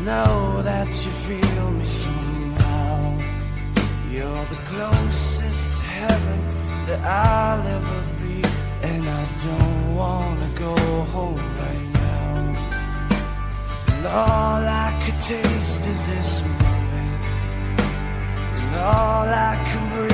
know that you feel me somehow. You're the closest to heaven that I'll ever be, and I don't wanna go home right now. And all I could taste is this moment, and all I can breathe